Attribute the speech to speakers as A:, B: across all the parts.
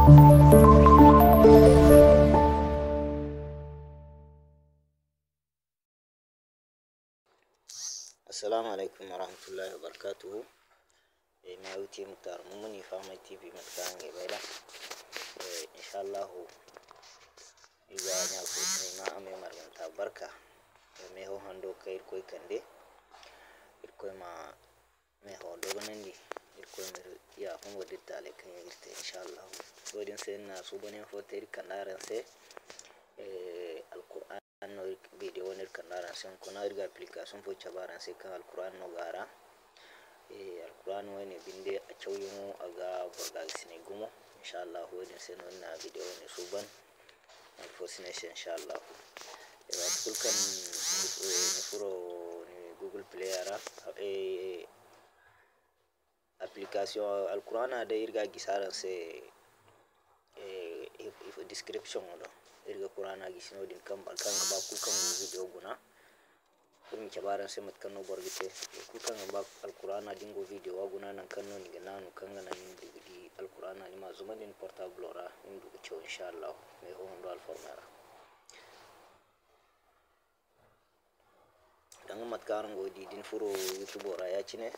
A: Assalamu alaikum warahmatullahi wabarakatuhu. Na wuce mutar mumuni fama TV matakan gabaila. Inshallah iga nya ko ma ame marganta barka. Me ho hando kai koy kande. Koy ma me ho dogonandi koy mer ya famo dittale kan yirte inshallah. Godin sen na subane fote kandaran se alquran no video ner kandaran sen kuna irga application fo chabaran se kan alquran no gara alquran wani binde a chawyumo aga borga sine gumo inshallah godin sen na video ne suban fo sine inshallah wa kulkan ni furo ni google play ara application alquran da irga gisaran se description do irga qur'ana gisino din kan ba ku kan video guna kun cabaran sai mat kanno borgite ku kan ba alqur'ana dingo video guna nan kanno ni gananu kan nan di alqur'ana ni ma zumanin portable ora indu ko inshallah me ho ndo alformara dan mat karan godi din furo youtube ora ya cine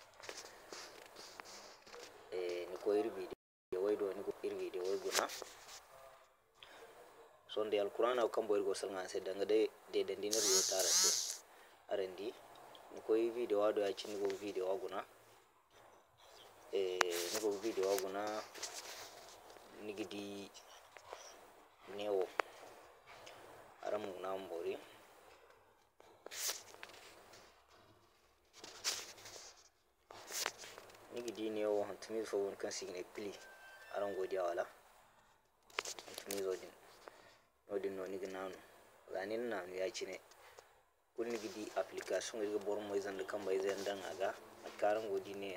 A: ni ko ir video way do ni ko ir video way guna sonde alqur'ana o kambo irgo salnga se danga de dinar yo tarase arendi ni ko video wado ya cini go video waguna ni go video waguna ni gidi newo aramu na mbori ni gidi newo hantumi fo won kan signe pli arango dia wala hantumi zodin odin no niga nanu ranin nanu ya cine kun gidi application irga bor mo izan kan bai zan dan aga karan godi ne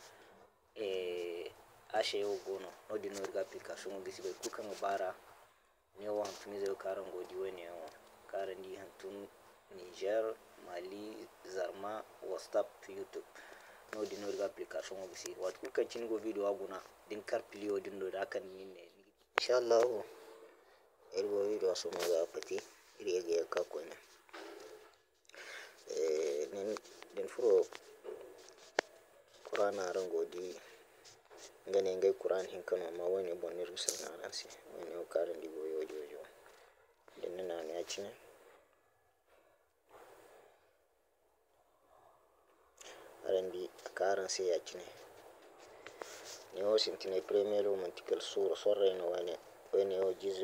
A: ashe yo gono odin no irga application gisi bai kukan bara ne wa hantumi zai karan godi wani yawa karan di hantun Niger Mali Zarma WhatsApp YouTube no din no irga application gisi wat kukan cin go video aguna din kar pili odin do da kan ni ne inshallah irgo video so mo ga pati iri ga ka ko ne den furo qur'ana rango di ngane ngai qur'an hin kano ma wani bonir rusul na ransi wani o karan di goyo jojo den na ne ya cine arandi karan sai ya cine ne o sintine premier romantical sura sorre no wani o jizu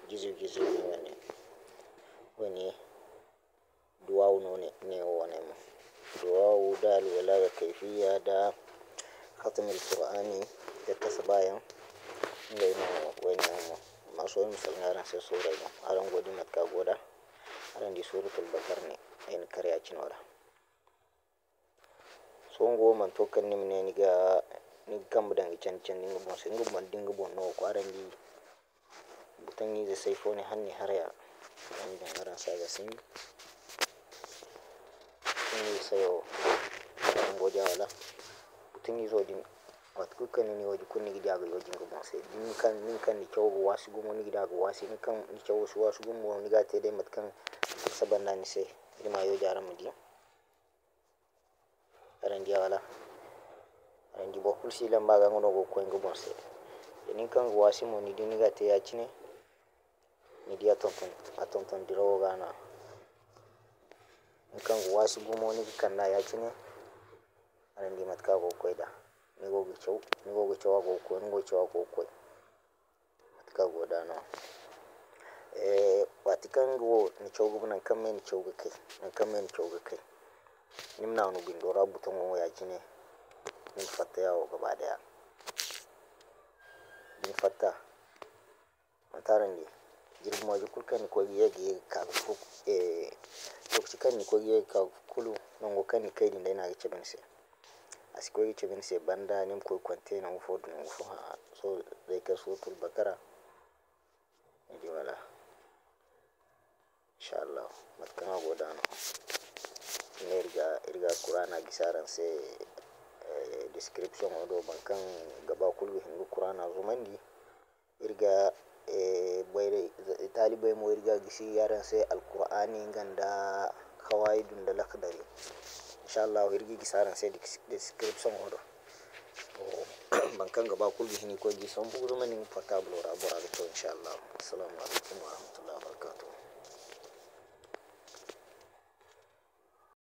A: wani duwawu ne wani mu duwawu da alwala da kaifiya da khatamul qur'ani da tasbayan ga ina wani mu maso yin sanyaran sai sura ne aran godi matka goda aran di suratul bakar ne ayin karya cinora songo man tokan nimne ni kam dan can ni bon sai ngum dinga bon no ko aran di butan yi da sai fone hanni harya dan da aran sa ga sin ni sayo ngoja wala butan yi zodin wat kukan ni wadi kunni gida ga yojin go bon sai din kan ni chawo wasu gumo ni gida ga wasi ni kan ni chawo wasu gumo ni ga te dai matkan sabanna ni sai ma yo jaran mudi aran dia wala aran di bokul si lamba ga ngono go ko ngo bon sai ni kan go wasi mo ni din ga te ya cine ni dia tonton diro ga na ni kan go wasi gumo ni kan na ya cine aran di matka go koida ni go cewa go ko matka go da no watikan go ni cewa nan kan men cewa kai nimna no bindora buton wo ya cine ni fatta yawo gaba daya ni fatta mataran ne jirgin ji kulkan ko yage ka ko lokaci kan ni ko yage ka kulu nan go kan ni kai din da ina ga bin sai asiko yi bin sai banda nim ko container mu fo so dai ka suratul bakara ni wala inshallah matkana godano ne irga qur'ana gisaran sai description odo bankan gaba kullu hingu qur'ana zumandi irga boyre talibai mo irga gisi yaran sai alqur'ani ganda kawaidun da lakdari inshallah irgi gisaran sai description odo bankan gaba kulgi hini ko gi son buru manin portable ora bora to inshallah assalamu alaikum wa rahmatullahi wa barakatuh